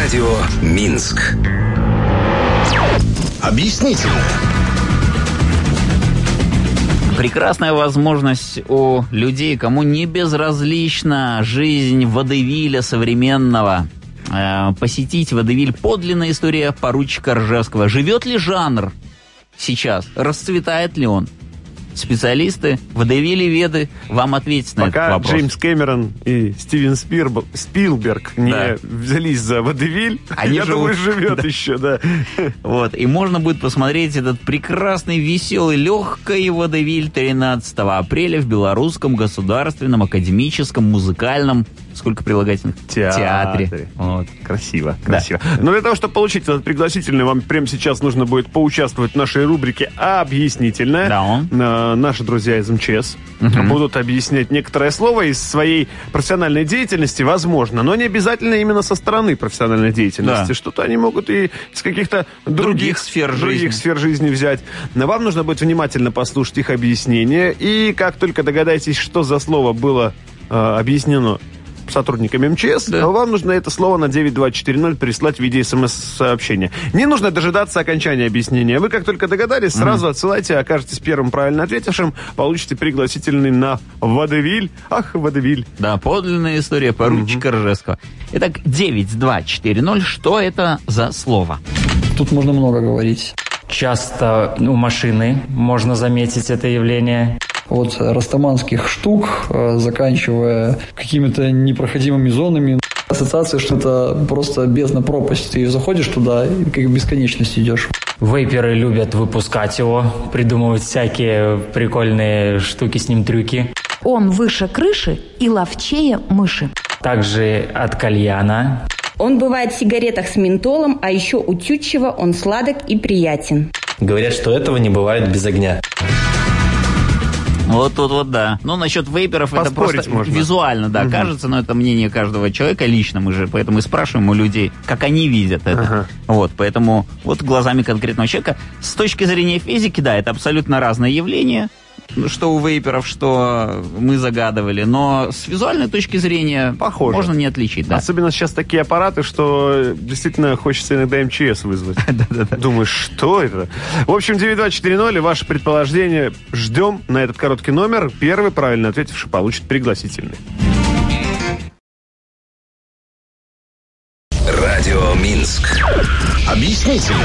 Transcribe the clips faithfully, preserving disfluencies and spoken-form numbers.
Радио Минск. Объяснительно. Прекрасная возможность у людей, кому не безразлична жизнь водевиля современного, э, посетить водевиль «Подлинная история поручика Ржевского». Живет ли жанр сейчас? Расцветает ли он? Специалисты, водевилеведы вам ответят на Пока этот вопрос. Джеймс Кэмерон и Стивен Спирб... Спилберг не Да. взялись за водевиль, Они я живут. думаю, живет Да. еще, да. Вот, и можно будет посмотреть этот прекрасный, веселый, легкий водевиль тринадцатого апреля в Белорусском государственном академическом музыкальном, сколько прилагательных? Театре. Театре. Вот. Красиво, Да. красиво. Но для того, чтобы получить этот пригласительный, вам прямо сейчас нужно будет поучаствовать в нашей рубрике «Объяснительная». Да, он. Э, Наши друзья из МЧС Мгм. будут объяснять некоторое слово из своей профессиональной деятельности, возможно, но не обязательно именно со стороны профессиональной деятельности. Да. Что-то они могут и из каких-то других, Других сфер других жизни. сфер жизни взять. Но вам нужно будет внимательно послушать их объяснение, и как только догадаетесь, что за слово было э, объяснено сотрудниками МЧС, Да. вам нужно это слово на девять два четыре ноль прислать в виде смс-сообщения. Не нужно дожидаться окончания объяснения. Вы как только догадались, сразу mm-hmm. отсылайте, окажетесь первым правильно ответившим, получите пригласительный на водевиль. Ах, водевиль. Да, подлинная история поручика mm-hmm. Ржевского. Итак, девять два четыре ноль, что это за слово? Тут можно много говорить. Часто у машины можно заметить это явление. От растаманских штук, э, заканчивая какими-то непроходимыми зонами. Ассоциация, что это просто бездна, пропасть. Ты заходишь туда и как в бесконечность идешь. Вейперы любят выпускать его, придумывать всякие прикольные штуки, с ним трюки. Он выше крыши и ловчее мыши. Также от кальяна. Он бывает в сигаретах с ментолом, а еще у тютчева он сладок и приятен. Говорят, что этого не бывает без огня. Вот тут вот, да. Ну, насчет вейперов это Поспорить просто можно. визуально, да, Угу. кажется, но это мнение каждого человека лично, мы же поэтому и спрашиваем у людей, как они видят это. Ага. Вот, поэтому вот глазами конкретного человека. С точки зрения физики, да, это абсолютно разное явление, что у вейперов, что мы загадывали, но с визуальной точки зрения Похоже. можно не отличить, да. Особенно сейчас такие аппараты, что действительно хочется иногда МЧС вызвать. Думаешь, что это? В общем, девять два четыре ноль и ваше предположение ждем на этот короткий номер. Первый правильно ответивший получит пригласительный. Радио Минск. Объяснительно.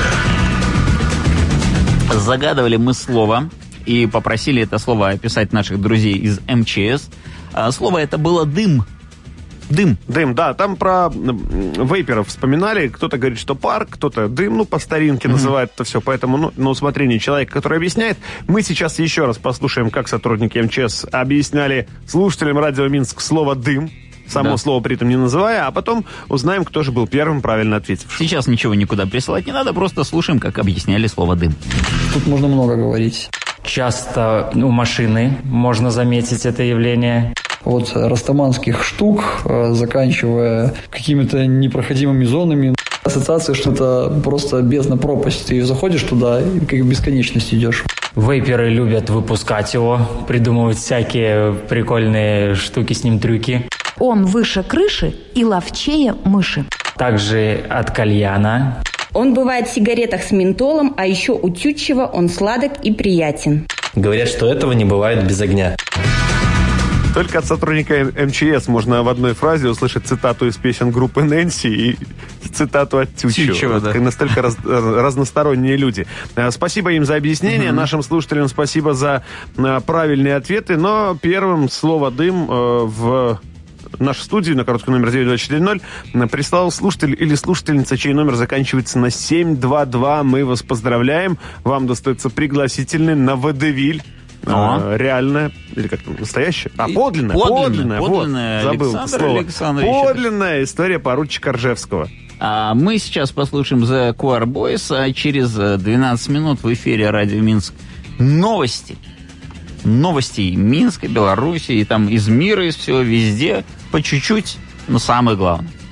Загадывали мы слово и попросили это слово описать наших друзей из МЧС. А слово это было «дым». Дым. Дым, да, там про м, вейперов вспоминали. Кто-то говорит, что пар, кто-то дым, ну, по старинке mm-hmm. называют это все. Поэтому, ну, на усмотрение человека, который объясняет. Мы сейчас еще раз послушаем, как сотрудники МЧС объясняли слушателям Радио Минск слово «дым». Само Да. слово при этом не называя, а потом узнаем, кто же был первым правильно ответившим. Сейчас ничего никуда присылать не надо, просто слушаем, как объясняли слово «дым». Тут можно много говорить. Часто у машины можно заметить это явление. От растаманских штук, э, заканчивая какими-то непроходимыми зонами. Ассоциация, что это просто бездна, пропасть. Ты заходишь туда и как в бесконечность идешь. Вейперы любят выпускать его, придумывать всякие прикольные штуки, с ним трюки. Он выше крыши и ловчее мыши. Также от кальяна. Он бывает в сигаретах с ментолом, а еще у тютчева он сладок и приятен. Говорят, что этого не бывает без огня. Только от сотрудника МЧС можно в одной фразе услышать цитату из песен группы Нэнси и цитату от Тютчева. Тютчева, да. Настолько раз, разносторонние люди. Спасибо им за объяснение. Угу. Нашим слушателям спасибо за правильные ответы. Но первым слово «дым» в нашу студию на короткий номер девять два четыре ноль прислал слушатель или слушательница, чей номер заканчивается на семь два два. Мы вас поздравляем. Вам достается пригласительный на водевиль. А, реальная, или как там, настоящая? А, подлинная. Подлинная. Подлинная, подлинная. вот, забыл Александр слово. Александрович. Подлинная история поручика Ржевского. А мы сейчас послушаем The Choir Boys, а через двенадцать минут в эфире Радио Минск новости. Новости Минска, Беларуси, и там из мира, из всего, везде, по чуть-чуть, но самое главное.